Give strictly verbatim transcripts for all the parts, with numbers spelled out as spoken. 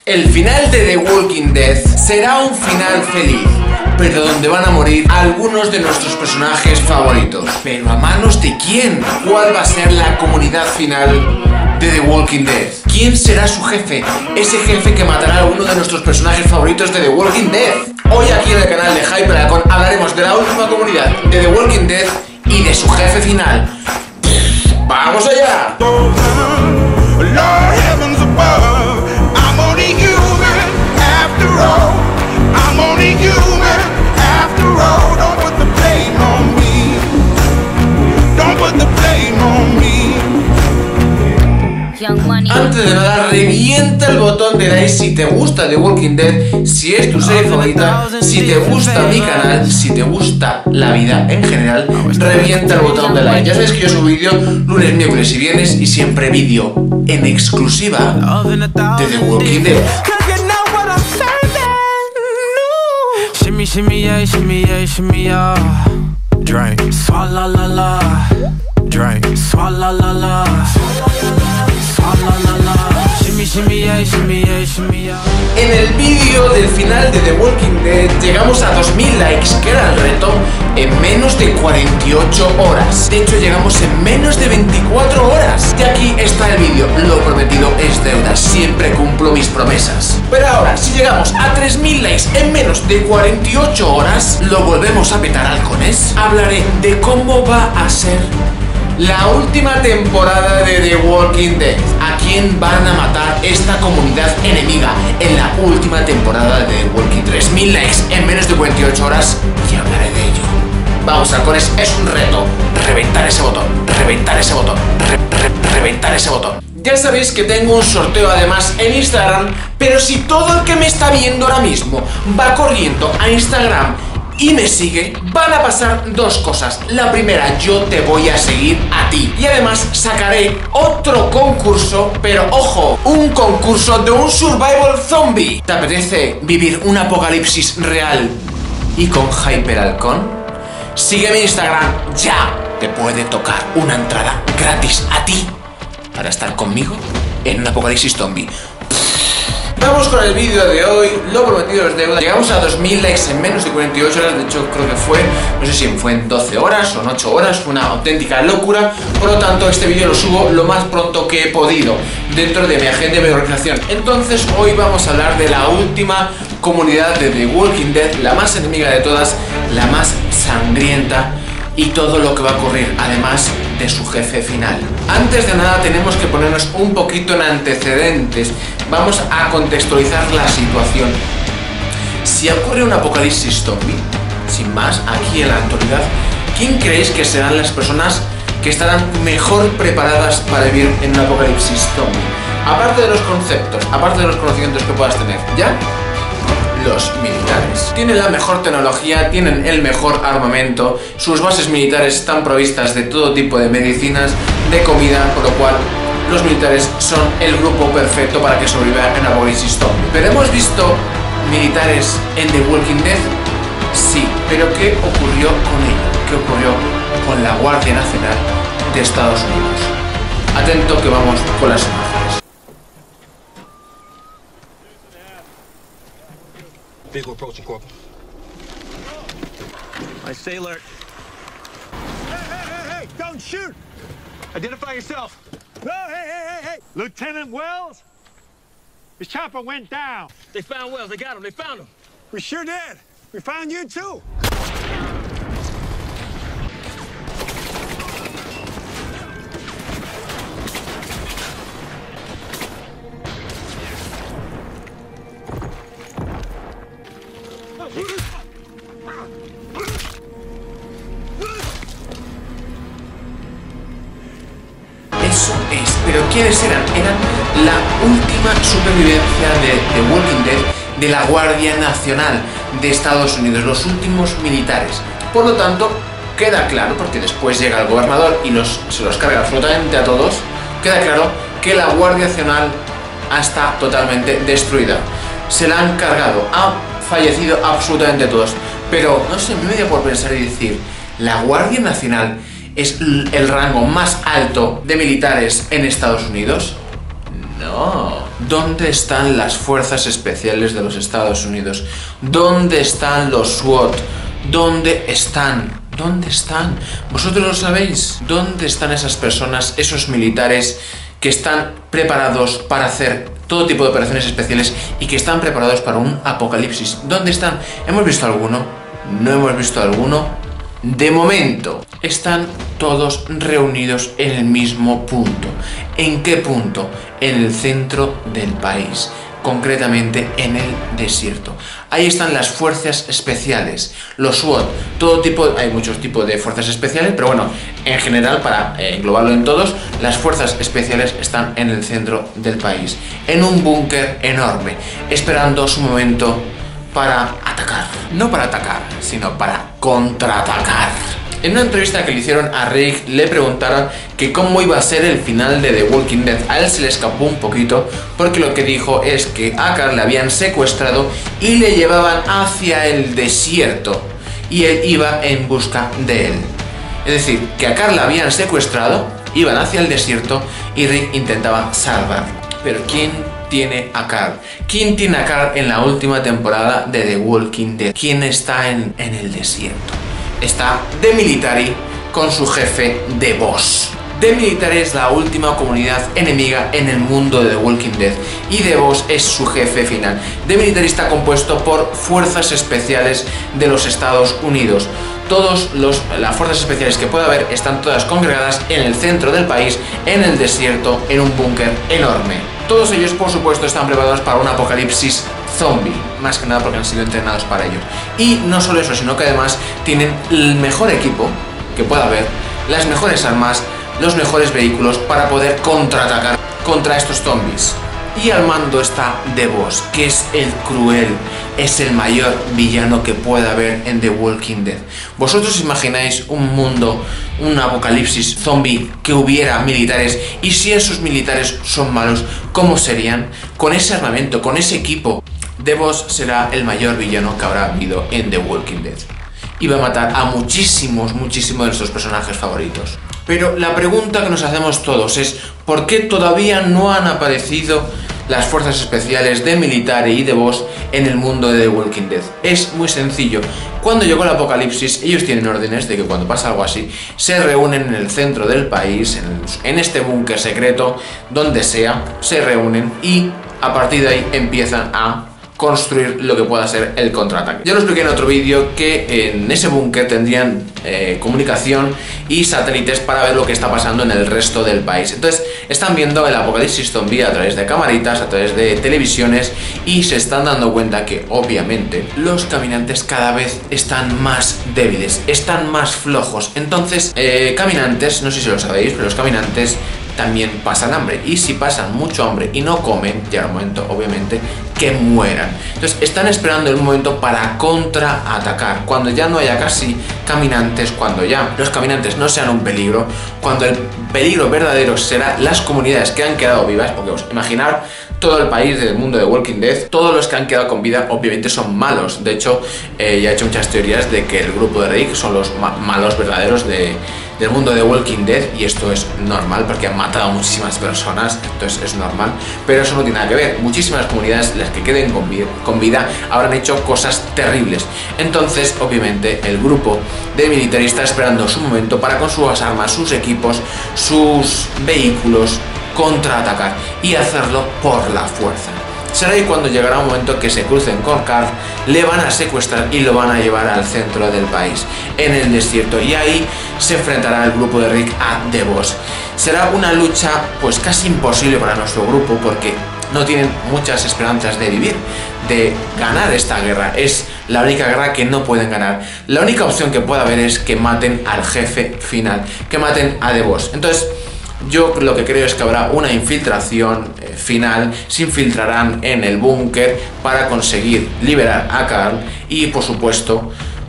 El final de The Walking Dead será un final feliz, pero donde van a morir algunos de nuestros personajes favoritos. ¿Pero a manos de quién? ¿Cuál va a ser la comunidad final de The Walking Dead? ¿Quién será su jefe? Ese jefe que matará a uno de nuestros personajes favoritos de The Walking Dead. Hoy aquí en el canal de HyperAlcon hablaremos de la última comunidad de The Walking Dead y de su jefe final. ¡Vamos allá! Antes de nada, revienta el botón de like si te gusta The Walking Dead, si es tu serie favorita, si te gusta mi canal, si te gusta la vida en general, revienta el botón de like. Ya sabes que yo subo vídeo lunes, miércoles y viernes y siempre vídeo en exclusiva de The Walking Dead. Shimmy, shimmy, yeah, shimmy, yeah, shimmy, yeah. Drink, swalla la la. Drink, swalla la la. Swalla la la. Shimmy, shimmy, yeah, shimmy, yeah, shimmy, yeah. En el vídeo del final de The Walking Dead llegamos a dos mil likes, que era el reto, en menos de cuarenta y ocho horas. De hecho, llegamos en menos de veinticuatro horas. Y aquí está el vídeo. Lo prometido es deuda. Siempre cumplo mis promesas. Pero ahora, si llegamos a tres mil likes en menos de cuarenta y ocho horas, lo volvemos a petar, halcones. Hablaré de cómo va a ser la última temporada de The Walking Dead. ¿A quién van a matar esta comunidad enemiga en la última temporada de The Walking Dead? tres mil likes en menos de cuarenta y ocho horas y hablaré de ello. Vamos, halcones, es un reto. Reventar ese botón, reventar ese botón, re re reventar ese botón. Ya sabéis que tengo un sorteo además en Instagram, pero si todo el que me está viendo ahora mismo va corriendo a Instagram y me sigue, van a pasar dos cosas. La primera, yo te voy a seguir a ti. Y además sacaré otro concurso, pero ojo, un concurso de un survival zombie. ¿Te apetece vivir un apocalipsis real y con HyperAlcon? Sígueme en Instagram ya. Te puede tocar una entrada gratis a ti para estar conmigo en un apocalipsis zombie. Vamos con el vídeo de hoy, lo prometido es deuda. Llegamos a dos mil likes en menos de cuarenta y ocho horas, de hecho creo que fue, no sé si fue en doce horas o en ocho horas, fue una auténtica locura. Por lo tanto, este vídeo lo subo lo más pronto que he podido, dentro de mi agenda de mi organización. Entonces, hoy vamos a hablar de la última comunidad de The Walking Dead, la más enemiga de todas, la más sangrienta, y todo lo que va a ocurrir, además de su jefe final. Antes de nada tenemos que ponernos un poquito en antecedentes. Vamos a contextualizar la situación. Si ocurre un apocalipsis zombie, sin más, aquí en la actualidad, ¿quién creéis que serán las personas que estarán mejor preparadas para vivir en un apocalipsis zombie? Aparte de los conceptos, aparte de los conocimientos que puedas tener, ¿ya? Los militares. Tienen la mejor tecnología, tienen el mejor armamento, sus bases militares están provistas de todo tipo de medicinas, de comida, por lo cual los militares son el grupo perfecto para que sobrevivan en apocalipsis zombie. ¿Pero hemos visto militares en The Walking Dead? Sí, pero ¿qué ocurrió con ello? ¿Qué ocurrió con la Guardia Nacional de Estados Unidos? Atento que vamos con las imágenes. Vehicle approaching, Corporal. I stay alert. Hey, hey, hey, hey! Don't shoot! Identify yourself. No, hey, hey, hey, hey! Lieutenant Wells? His chopper went down. They found Wells. They got him. They found him. We sure did. We found you, too. Eso es, pero ¿quiénes eran? Eran la última supervivencia de The Walking Dead, de la Guardia Nacional de Estados Unidos, los últimos militares. Por lo tanto, queda claro, porque después llega el gobernador y los, se los carga absolutamente a todos, queda claro que la Guardia Nacional está totalmente destruida. Se la han cargado, ha fallecido absolutamente todos. Pero, no sé, me dio por pensar y decir, la Guardia Nacional es el rango más alto de militares en Estados Unidos. No, ¿Dónde están las fuerzas especiales de los Estados Unidos? ¿Dónde están los SWAT? ¿Dónde están? ¿Dónde están? ¿Vosotros lo sabéis? ¿Dónde están esas personas, esos militares que están preparados para hacer todo tipo de operaciones especiales y que están preparados para un apocalipsis? ¿Dónde están? ¿Hemos visto alguno? ¿No hemos visto alguno? De momento, están todos reunidos en el mismo punto. ¿En qué punto? En el centro del país, concretamente en el desierto. Ahí están las fuerzas especiales, los SWAT, todo tipo, hay muchos tipos de fuerzas especiales, pero bueno, en general, para eh, englobarlo en todos, las fuerzas especiales están en el centro del país, en un búnker enorme, esperando su momento para atacar. No para atacar, sino para contraatacar. En una entrevista que le hicieron a Rick, le preguntaron que cómo iba a ser el final de The Walking Dead. A él se le escapó un poquito, porque lo que dijo es que a Carl le habían secuestrado y le llevaban hacia el desierto, y él iba en busca de él. Es decir, que a Carl la habían secuestrado, iban hacia el desierto y Rick intentaba salvarlo. Pero ¿quién tiene a Carl? ¿Quién tiene a Carl en la última temporada de The Walking Dead? ¿Quién está en, en el desierto? Está The Military con su jefe The Boss. The Military es la última comunidad enemiga en el mundo de The Walking Dead y The Boss es su jefe final. The Military está compuesto por fuerzas especiales de los Estados Unidos. Todas las fuerzas especiales que pueda haber están todas congregadas en el centro del país, en el desierto, en un búnker enorme. Todos ellos, por supuesto, están preparados para un apocalipsis zombie, más que nada porque han sido entrenados para ello. Y no solo eso, sino que además tienen el mejor equipo que pueda haber, las mejores armas, los mejores vehículos para poder contraatacar contra estos zombies. Y al mando está The Boss, que es el cruel, es el mayor villano que pueda haber en The Walking Dead. ¿Vosotros imagináis un mundo, un apocalipsis zombie que hubiera militares? Y si esos militares son malos, ¿cómo serían? Con ese armamento, con ese equipo. The Boss será el mayor villano que habrá habido en The Walking Dead. Y va a matar a muchísimos, muchísimos de nuestros personajes favoritos. Pero la pregunta que nos hacemos todos es ¿por qué todavía no han aparecido las fuerzas especiales de Military y The Boss en el mundo de The Walking Dead? Es muy sencillo. Cuando llegó el apocalipsis, ellos tienen órdenes de que cuando pasa algo así, se reúnen en el centro del país, en, el, en este búnker secreto, donde sea, se reúnen y a partir de ahí empiezan a construir lo que pueda ser el contraataque. Ya lo expliqué en otro vídeo que en ese búnker tendrían eh, comunicación y satélites para ver lo que está pasando en el resto del país. Entonces están viendo el apocalipsis zombie a través de camaritas, a través de televisiones y se están dando cuenta que obviamente los caminantes cada vez están más débiles, están más flojos. Entonces eh, caminantes, no sé si lo sabéis, pero los caminantes también pasan hambre, y si pasan mucho hambre y no comen, llega un momento obviamente que mueran. Entonces están esperando el momento para contraatacar, cuando ya no haya casi caminantes, cuando ya los caminantes no sean un peligro, cuando el peligro verdadero será las comunidades que han quedado vivas, porque os imaginar todo el país del mundo de Walking Dead, todos los que han quedado con vida obviamente son malos. De hecho, eh, ya he hecho muchas teorías de que el grupo de Rick son los ma malos verdaderos de, del mundo de Walking Dead, y esto es normal porque han matado a muchísimas personas, entonces es normal, pero eso no tiene nada que ver. Muchísimas comunidades, las que queden con vida, con vida habrán hecho cosas terribles. Entonces obviamente el grupo de Military está esperando su momento para con sus armas, sus equipos, sus vehículos contraatacar y hacerlo por la fuerza. Será ahí cuando llegará un momento que se crucen con Carl, le van a secuestrar y lo van a llevar al centro del país, en el desierto, y ahí se enfrentará el grupo de Rick a The Boss. Será una lucha pues casi imposible para nuestro grupo porque no tienen muchas esperanzas de vivir, de ganar esta guerra. Es la única guerra que no pueden ganar. La única opción que puede haber es que maten al jefe final, que maten a The Boss. Entonces yo lo que creo es que habrá una infiltración eh, final, se infiltrarán en el búnker para conseguir liberar a Carl y por supuesto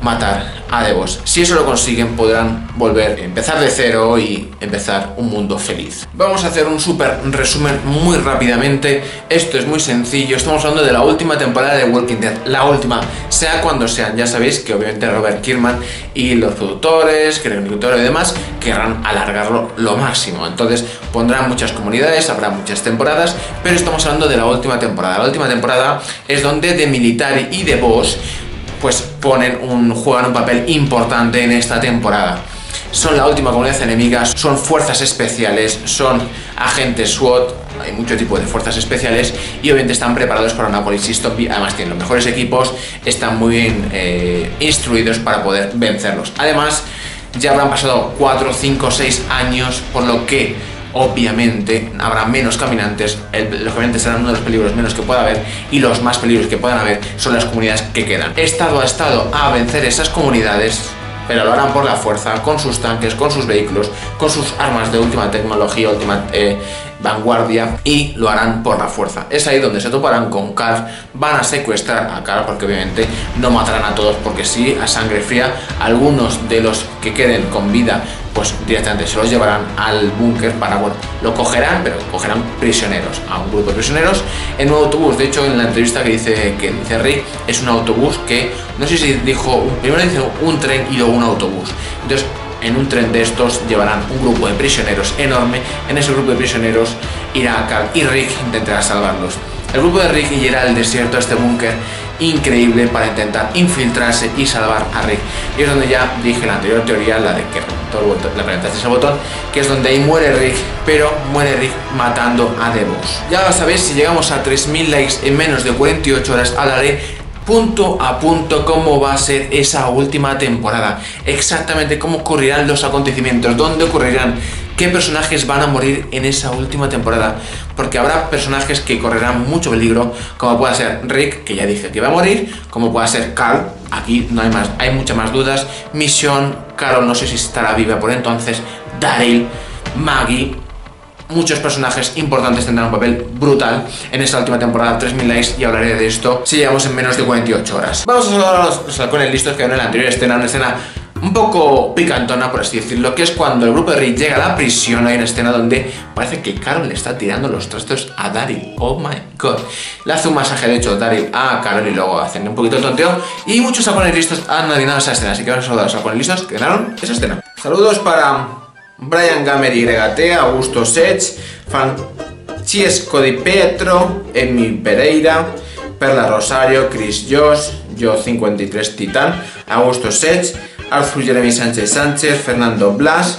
matar a The Boss. Si eso lo consiguen, podrán volver, empezar de cero y empezar un mundo feliz. Vamos a hacer un súper resumen muy rápidamente. Esto es muy sencillo. Estamos hablando de la última temporada de Walking Dead. La última, sea cuando sean. Ya sabéis que obviamente Robert Kirkman y los productores, que el agricultor y demás, querrán alargarlo lo máximo. Entonces pondrán muchas comunidades, habrá muchas temporadas, pero estamos hablando de la última temporada. La última temporada es donde The Military y The Boss pues ponen un, juegan un papel importante en esta temporada. Son la última comunidad enemiga, son fuerzas especiales, son agentes SWAT, hay mucho tipo de fuerzas especiales y obviamente están preparados para un apocalipsis zombie. Además tienen los mejores equipos, están muy bien eh, instruidos para poder vencerlos. Además ya habrán pasado cuatro, cinco, seis años, por lo que obviamente habrá menos caminantes. El, los caminantes serán uno de los peligros menos que pueda haber, y los más peligros que puedan haber son las comunidades que quedan. Estado a estado a vencer esas comunidades, pero lo harán por la fuerza, con sus tanques, con sus vehículos, con sus armas de última tecnología, última eh, vanguardia, y lo harán por la fuerza. Es ahí donde se toparán con Carl, van a secuestrar a Carl, porque obviamente no matarán a todos, porque sí, a sangre fría, algunos de los que queden con vida pues directamente se los llevarán al búnker para, bueno, lo cogerán, pero cogerán prisioneros, a un grupo de prisioneros en un autobús. De hecho, en la entrevista que dice, que dice Rick, es un autobús que, no sé si dijo, primero dice un tren y luego un autobús. Entonces, en un tren de estos llevarán un grupo de prisioneros enorme. En ese grupo de prisioneros irá Carl y Rick intentará salvarlos. El grupo de Rick irá al desierto, a este búnker increíble, para intentar infiltrarse y salvar a Rick. Y es donde ya dije la anterior teoría, la de que todo el botón, le apretaste ese botón, que es donde ahí muere Rick, pero muere Rick matando a The Boss. Ya sabéis, si llegamos a tres mil likes en menos de cuarenta y ocho horas, hablaré punto a punto cómo va a ser esa última temporada, exactamente cómo ocurrirán los acontecimientos, dónde ocurrirán, qué personajes van a morir en esa última temporada, porque habrá personajes que correrán mucho peligro, como pueda ser Rick, que ya dije que va a morir, como pueda ser Carl, aquí no hay más, hay muchas más dudas, Mission, Carol no sé si estará viva por entonces, Daryl, Maggie. Muchos personajes importantes tendrán un papel brutal en esta última temporada. Tres mil likes y hablaré de esto si llegamos en menos de cuarenta y ocho horas. Vamos a saludar a los, los halcones listos que en la anterior escena, una escena un poco picantona, por así decirlo, que es cuando el grupo de Rick llega a la prisión. Hay una escena donde parece que Carol le está tirando los trastos a Daryl. Oh my god. Le hace un masaje, de hecho, Daryl a Carol, y luego hacen un poquito de tonteo. Y muchos halcones listos han adivinado esa escena, así que vamos a saludar a los halcones listos que ganaron esa escena. Saludos para Brian Gamer Y T, Augusto Sech, Francesco Di Pietro, Emi Pereira, Perla Rosario, Chris Josh, Yo cincuenta y tres Titán, Augusto Sech, Arthur Jeremy Sánchez Sánchez, Fernando Blas,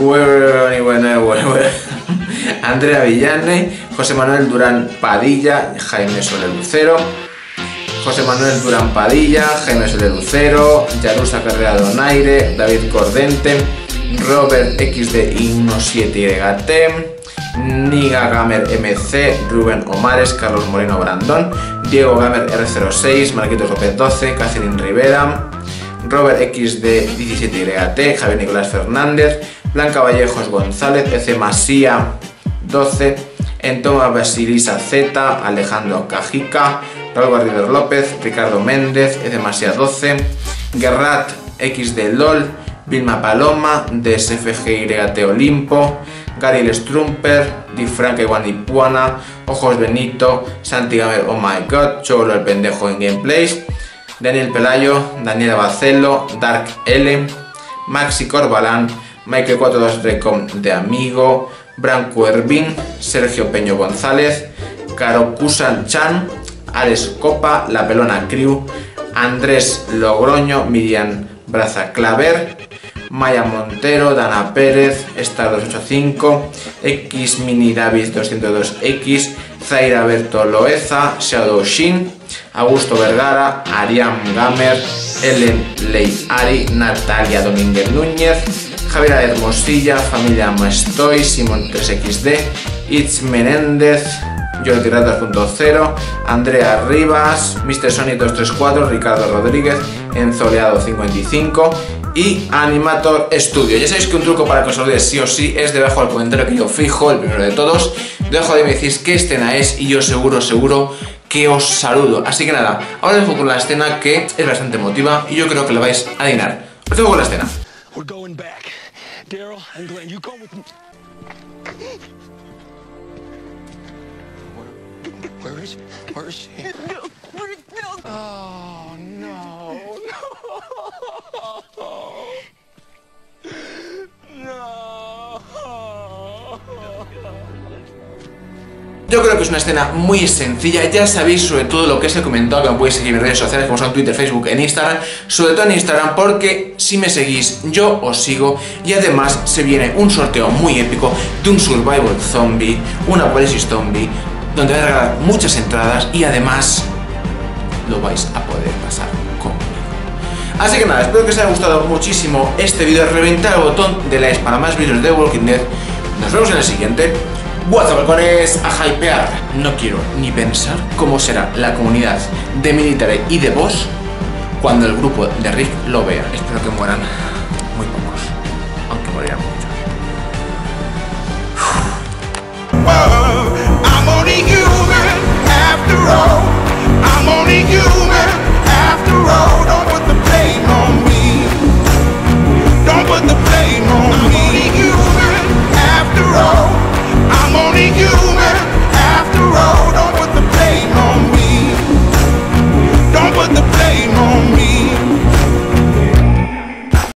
Andrea Villane, José Manuel Durán Padilla, Jaime Soler Lucero, José Manuel Durán Padilla, Jaime Soler Lucero, Yarusa Carrera Donaire, David Cordente, Robert X D diecisiete Y T, Niga Gamer M C, Rubén Omares, Carlos Moreno Brandón, Diego Gamer R cero seis, Marquitos López doce, Catherine Rivera, Robert X D diecisiete Y T, Javier Nicolás Fernández, Blanca Vallejos González, E C Masía doce, Entoma Basilisa Z, Alejandro Cajica, Raúl River López, Ricardo Méndez, E C Masía doce, Gerrat X D LOL, Vilma Paloma, D S F G Y T Olimpo, Gary Strumper, Di Franca Iguan Ipuana, Ojos Benito, Santi Gamer Oh My God, Cholo el pendejo en Gameplays, Daniel Pelayo, Daniela Bacelo, Dark L, Maxi Corbalán, Michael cuarenta y dos Recom de Amigo, Branco Ervin, Sergio Peño González, Caro Kusan Chan, Alex Copa, La Pelona Crew, Andrés Logroño, Miriam Braza Claver, Maya Montero, Dana Pérez, Star doscientos ochenta y cinco, X Mini David doscientos dos X, Zaira Berto Loeza, Shadow Shin, Augusto Vergara, Ariam Gamer, Ellen Ley Ari, Natalia Domínguez Núñez, Javier Hermosilla, Familia Maestoy, Simón tres X D, Itz Menéndez, Jordi Rat dos punto cero, Andrea Rivas, mister Sony dos tres cuatro, Ricardo Rodríguez, Enzoleado cincuenta y cinco y Animator Studio. Ya sabéis que un truco para que os olvidéis sí o sí es debajo del comentario que yo fijo, el primero de todos. Debajo de ahí me decís qué escena es y yo seguro, seguro que os saludo. Así que nada, ahora os dejo con la escena que es bastante emotiva y yo creo que lo vais a adivinar. Os dejo con la escena. We're going back. Daryl and Glenn, you go with me. Where, where is where is she? No, no. Oh no. No. Yo creo que es una escena muy sencilla, ya sabéis sobre todo lo que os he comentado, que me podéis seguir en mis redes sociales como son Twitter, Facebook, en Instagram, sobre todo en Instagram porque si me seguís yo os sigo y además se viene un sorteo muy épico de un Survival Zombie, un Apocalipsis Zombie, donde voy a regalar muchas entradas y además lo vais a poder pasar conmigo. Así que nada, espero que os haya gustado muchísimo este vídeo, reventar el botón de likes para más vídeos de Walking Dead, nos vemos en el siguiente. WhatsApp balcones a hypear. No quiero ni pensar cómo será la comunidad de Military y de Boss cuando el grupo de Rick lo vea. Espero que mueran muy pocos, aunque morirán muchos. I'm only human after all.